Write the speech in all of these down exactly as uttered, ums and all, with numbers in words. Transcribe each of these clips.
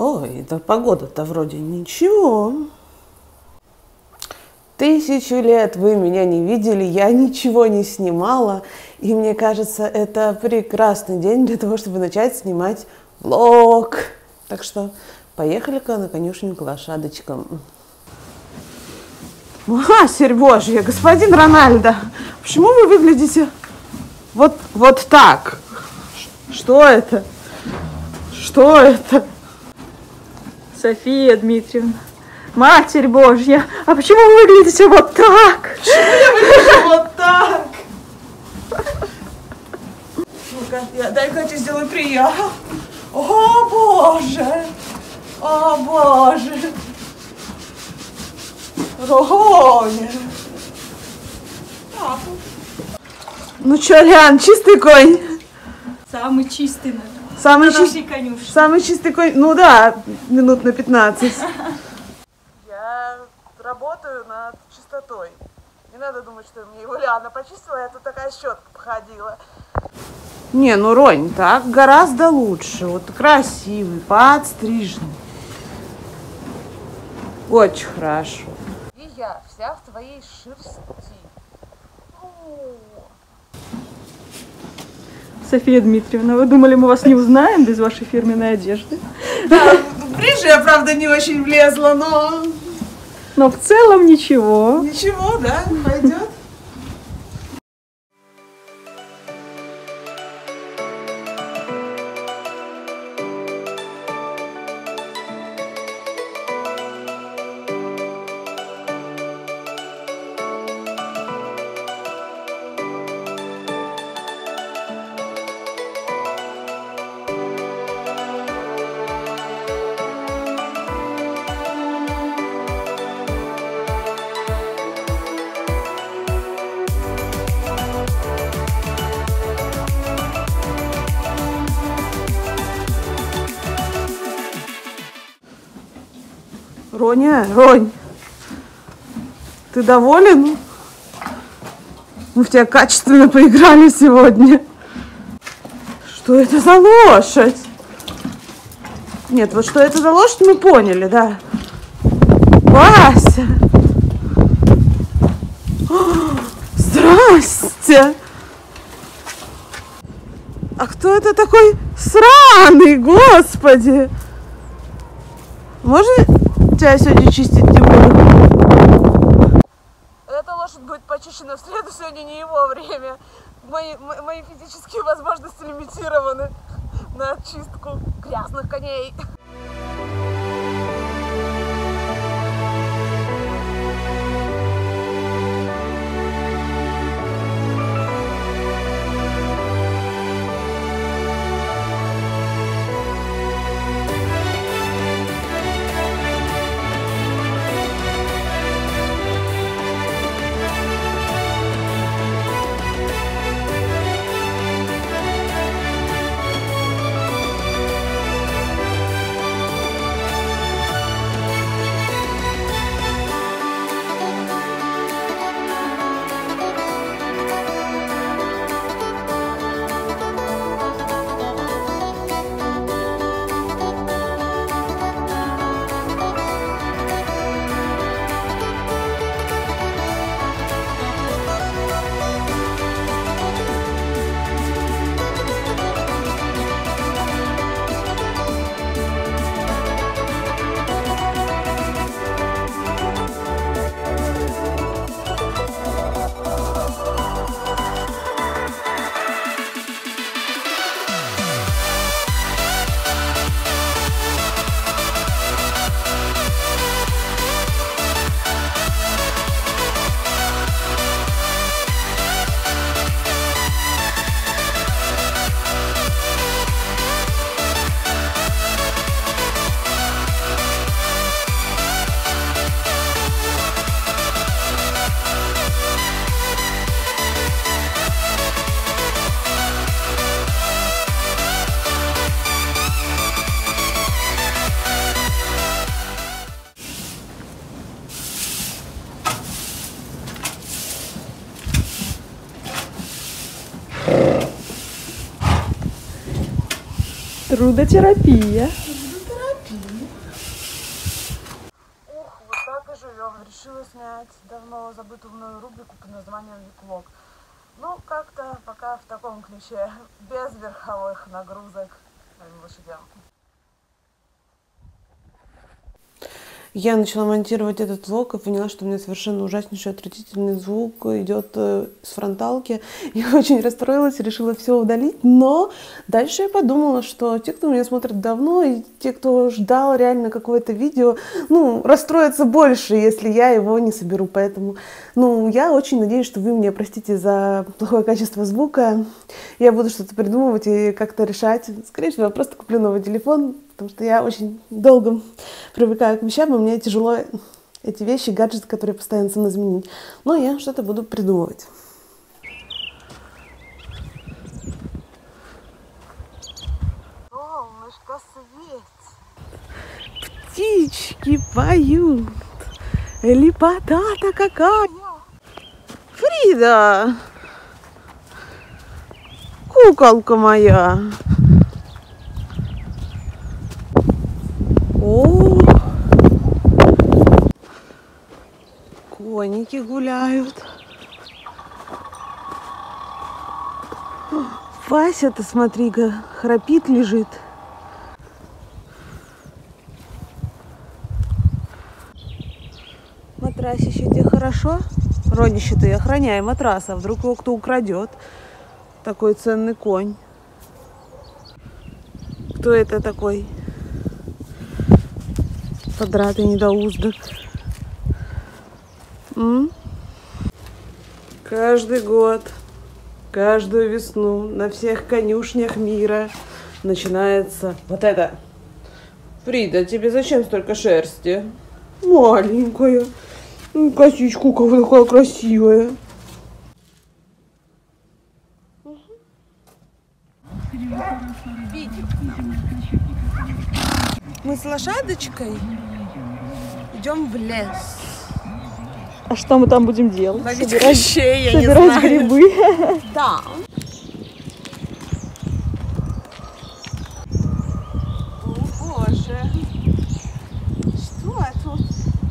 Ой, да погода-то вроде ничего. Тысячу лет вы меня не видели, я ничего не снимала. И мне кажется, это прекрасный день для того, чтобы начать снимать влог. Так что поехали-ка на конюшню к лошадочкам. Матерь Божья, господин Рональдо, почему вы выглядите вот, вот так? Что это? Что это? София Дмитриевна, Матерь Божья, а почему вы выглядите вот так? Почему я выгляжу вот так? Ну-ка, я, дай-ка я тебе сделаю прием. О, Боже! О, Боже! Роня! Ну чё, Лян, чистый конь? Самый чистый, наверное. Самый, чи... Самый чистый конь, ну да, минут на пятнадцать. Я работаю над чистотой. Не надо думать, что мне его Ляна почистила, я тут такая щетка походила. Не, ну Ронь, так гораздо лучше. Вот красивый, подстриженный. Очень хорошо. И я вся в твоей шерсти. София Дмитриевна, вы думали, мы вас не узнаем без вашей фирменной одежды? Да, в брюши я, правда, не очень влезла, но... Но в целом ничего. Ничего, да, пойдет. Роня, Ронь, ты доволен? Мы в тебя качественно поиграли сегодня. Что это за лошадь? Нет, вот что это за лошадь, мы поняли, да. Вася! О, здрасте! А кто это такой сраный, господи? Можно тебя сегодня чистить не буду? Эта лошадь будет почищена в среду, сегодня не его время. Мои, мои физические возможности лимитированы на чистку грязных коней. Трудотерапия. Трудотерапия. снять давно забытую мною рубрику под названием «Виклог». Ну, как-то пока в таком ключе, без верховых нагрузок своим лошадям. Я начала монтировать этот влог и поняла, что у меня совершенно ужаснейший, отвратительный звук идет с фронталки. Я очень расстроилась и решила все удалить, но дальше я подумала, что те, кто меня смотрит давно, и те, кто ждал реально какое-то видео, ну, расстроятся больше, если я его не соберу. Поэтому, ну, я очень надеюсь, что вы меня простите за плохое качество звука. Я буду что-то придумывать и как-то решать. Скорее всего, я просто куплю новый телефон, потому что я очень долго привыкаю к вещам, и мне тяжело эти вещи, гаджеты, которые постоянно со мной заменить. Но я что-то буду придумывать. Солнышко светит. Птички поют. Лепота-то какая. Фрида! Куколка моя. О, коники гуляют. Вася-то, смотри-ка, храпит, лежит. Матрасище тебе хорошо? Родище, ты охраняй матрас, а вдруг его кто украдет. Такой ценный конь. Кто это такой? Квадратный недоуздок. М? Каждый год, каждую весну на всех конюшнях мира начинается вот это. Фрида, тебе зачем столько шерсти? Маленькая. Косичка у кого такая красивая. Мы с лошадочкой идем в лес. А что мы там будем делать? Ловить собирать клещей, я собирать не знаю. грибы. Да. О, боже. Что тут?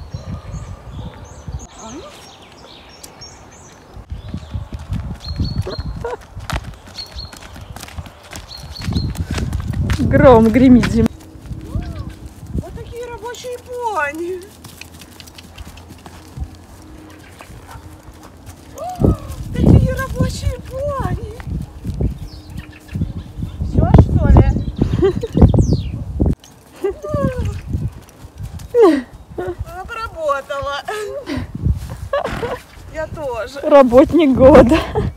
Гром гремит зим. Вот такие рабочие пони. Такие рабочие пони. Все, что ли? Она поработала. Я тоже. Работник года.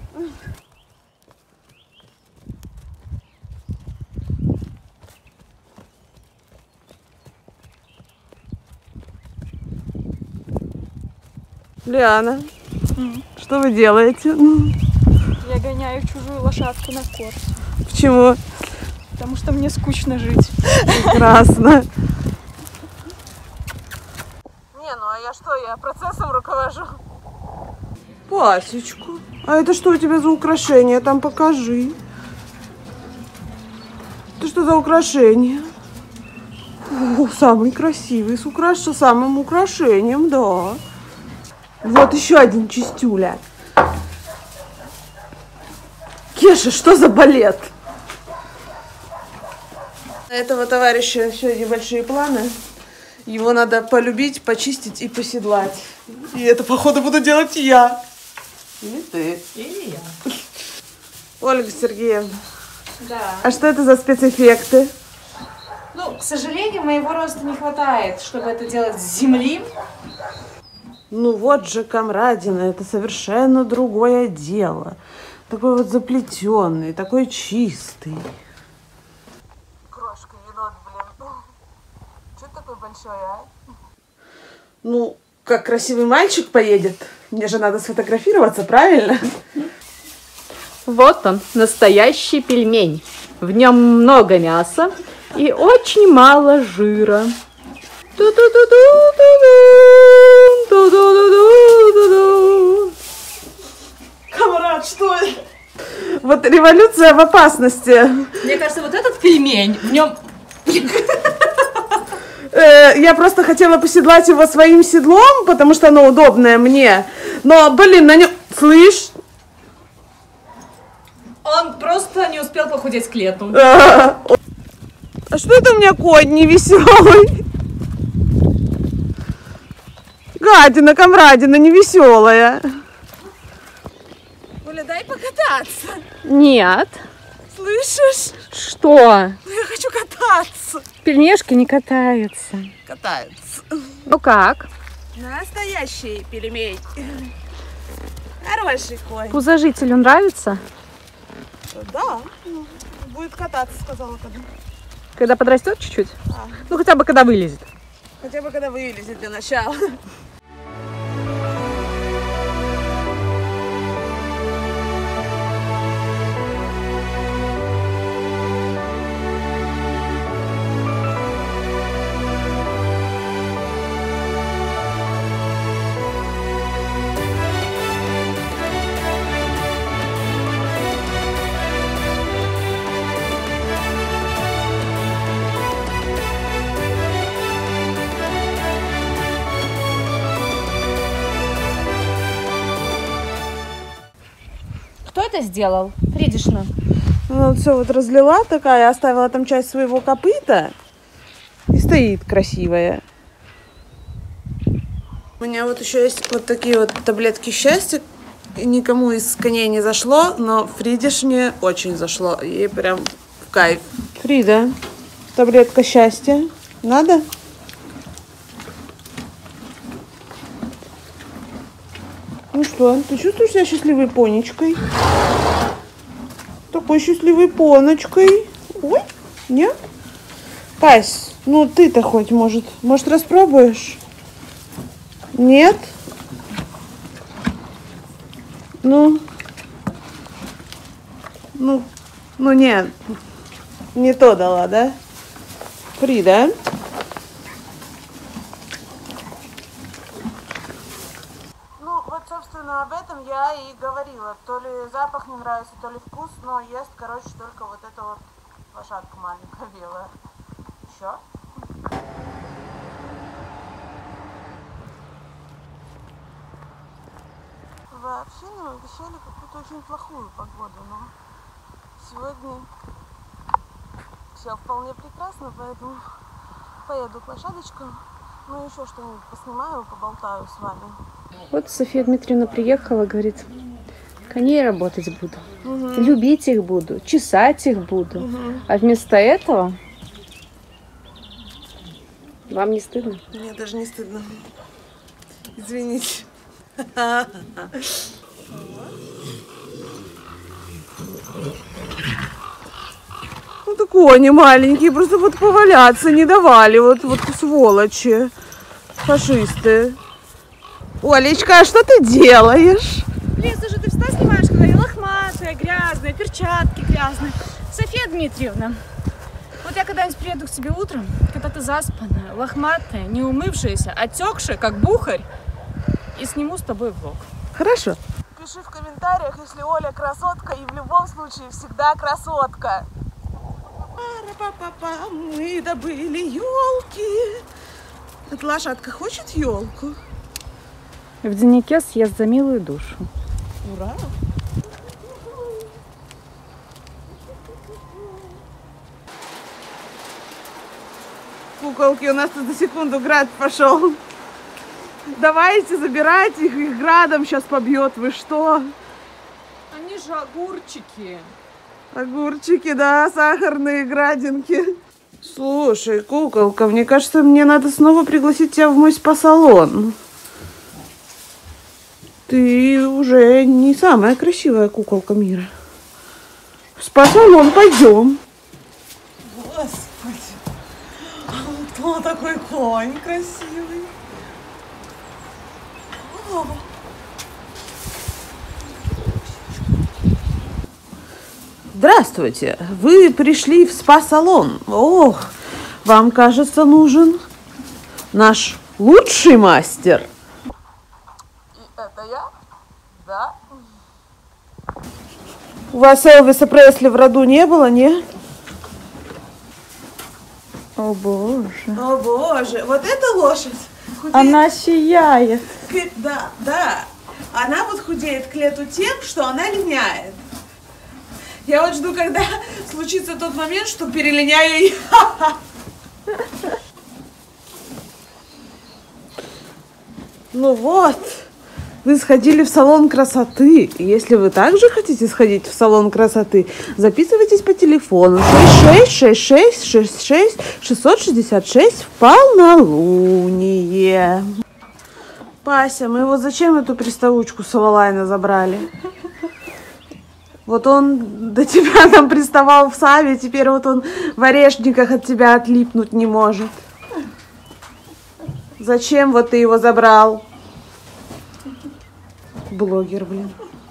Лиана, Mm. что вы делаете? Я гоняю чужую лошадку на корс, Почему? потому что мне скучно жить. Прекрасно. Не, ну а я что, я процессом руковожу. Пасечку. А это что у тебя за украшение? Там покажи. Это что за украшение? О, самый красивый, с украш... самым украшением, да. Вот еще один чистюля. Кеша, что за балет? У этого товарища еще небольшие планы. Его надо полюбить, почистить и поседлать. И это, походу, буду делать я. Или ты. Или я. Ольга Сергеевна, Да. а что это за спецэффекты? Ну, к сожалению, моего роста не хватает, чтобы это делать с земли. Ну вот же, комрадина, это совершенно другое дело. Такой вот заплетенный, такой чистый. Крошка, енот, блин. Че такой большой, а? Ну, как красивый мальчик поедет. Мне же надо сфотографироваться, правильно? Вот он, настоящий пельмень. В нем много мяса и очень мало жира. Камрад, что это? Вот революция в опасности. Мне кажется, вот этот пельмень, в нем... Э, я просто хотела поседлать его своим седлом, потому что оно удобное мне. Но, блин, на нем... Слышь? Он просто не успел похудеть к лету. А, а что это у меня конь невеселый? Гадина, комрадина, невеселая. Оля, дай покататься. Нет. Слышишь? Что? Я хочу кататься. Пельмешка не катается. Катается. Ну как? Настоящий пельмень. Хороший конь. Пузожителю нравится? Да, ну, будет кататься, сказала когда. Когда подрастет чуть-чуть? А. Ну хотя бы когда вылезет. Хотя бы когда вылезет для начала. Кто это сделал? Фридишна. Она вот все вот разлила такая, оставила там часть своего копыта. И стоит красивая. У меня вот еще есть вот такие вот таблетки счастья. Никому из коней не зашло, но Фридишне очень зашло. Ей прям в кайф. Фрида, таблетка счастья. Надо? Ну что, ты чувствуешь себя счастливой понечкой? Такой счастливой поночкой. Ой, нет? Тась, ну ты-то хоть, может, может распробуешь? Нет? Ну? Ну, ну нет. Не то дала, да? Фрида? Ну, вот, собственно, об этом я и говорила. То ли запах не нравится, то ли вкус, но ест, короче, только вот эта вот лошадка маленькая белая. Еще? Вообще нам обещали какую-то очень плохую погоду, но сегодня все вполне прекрасно, поэтому поеду к лошадочкам. Ну, еще что-нибудь поснимаю, поболтаю с вами. Вот София Дмитриевна приехала, говорит, коней работать буду, угу. любить их буду, чесать их буду. Угу. А вместо этого вам не стыдно? Мне даже не стыдно. Извините. Ну, такой они маленькие, просто вот поваляться не давали, вот, вот сволочи, фашисты. Олечка, а что ты делаешь? Блин, слушай, ты всегда снимаешь, когда я лохматая, грязная, перчатки грязные. София Дмитриевна, вот я когда-нибудь приеду к тебе утром, когда ты заспанная, лохматая, не умывшаяся, отекшая, как бухарь, и сниму с тобой влог. Хорошо. Пиши в комментариях, если Оля красотка, и в любом случае всегда красотка. Пара-па-па-па, мы добыли елки. Эта лошадка хочет елку? В деннике съест за милую душу. Ура! Куколки, у нас тут за секунду град пошел. Давайте забирать их, их градом сейчас побьет. Вы что? Они же огурчики. Огурчики, да, сахарные градинки. Слушай, куколка, мне кажется, мне надо снова пригласить тебя в мой спа-салон. Ты уже не самая красивая куколка мира. В спа-салон пойдем. Господи, а кто такой конь красивый? О. Здравствуйте, вы пришли в спа-салон. Ох, вам, кажется, нужен наш лучший мастер. И это я? Да. У вас Элвиса Пресли в роду не было, не? О боже. О боже, вот эта лошадь худеет. Она сияет. К- Да, да. Она вот худеет к лету тем, что она линяет. Я вот жду, когда случится тот момент, что перелиняю я. Ну вот, вы сходили в салон красоты. И если вы также хотите сходить в салон красоты, записывайтесь по телефону шесть шесть шесть шесть шесть шесть шесть шесть в полнолуние. Пася, мы вот зачем эту приставучку Салалайна забрали? Вот он до тебя там приставал в Саве, теперь вот он в Орешниках от тебя отлипнуть не может. Зачем вот ты его забрал? Блогер, блин.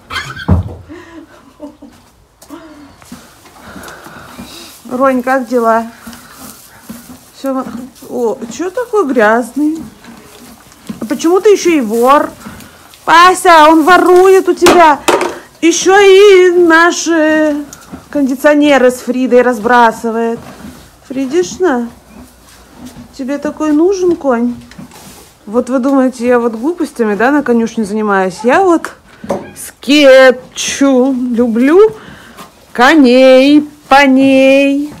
Ронь, как дела? Все. О, что такой грязный? А почему ты еще и вор? Пася, он ворует у тебя. Еще и наши кондиционеры с Фридой разбрасывает. Фридишна, тебе такой нужен конь? Вот вы думаете, я вот глупостями, да, на конюшне занимаюсь? Я вот скетчу, люблю коней, поней.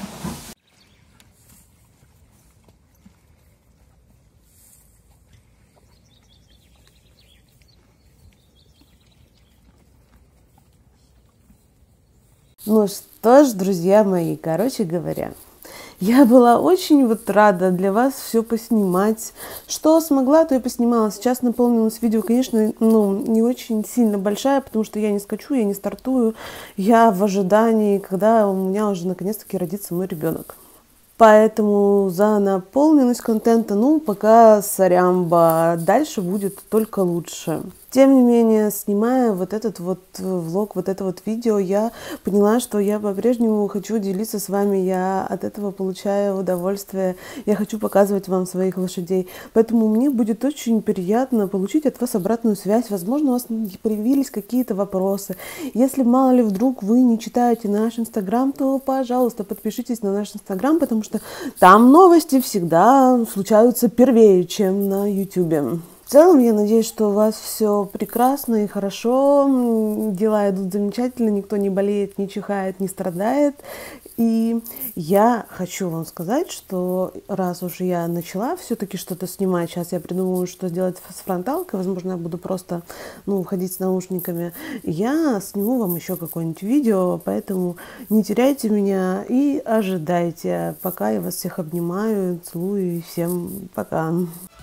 Ну что ж, друзья мои, короче говоря, я была очень вот рада для вас все поснимать. Что смогла, то и поснимала. Сейчас наполнилось видео, конечно, ну, не очень сильно большая, потому что я не скачу, я не стартую. Я в ожидании, когда у меня уже наконец-таки родится мой ребенок. Поэтому за наполненность контента, ну, пока сорямба, дальше будет только лучше. Тем не менее, снимая вот этот вот влог, вот это вот видео, я поняла, что я по-прежнему хочу делиться с вами, я от этого получаю удовольствие, я хочу показывать вам своих лошадей. Поэтому мне будет очень приятно получить от вас обратную связь. Возможно, у вас появились какие-то вопросы. Если, мало ли, вдруг вы не читаете наш инстаграм, то, пожалуйста, подпишитесь на наш инстаграм, потому что там новости всегда случаются первее, чем на ютубе. В целом, я надеюсь, что у вас все прекрасно и хорошо, дела идут замечательно, никто не болеет, не чихает, не страдает. И я хочу вам сказать, что раз уж я начала все-таки что-то снимать, сейчас я придумаю, что сделать с фронталкой, возможно, я буду просто, ну, ходить с наушниками, я сниму вам еще какое-нибудь видео, поэтому не теряйте меня и ожидайте. Пока я вас всех обнимаю, целую и всем пока.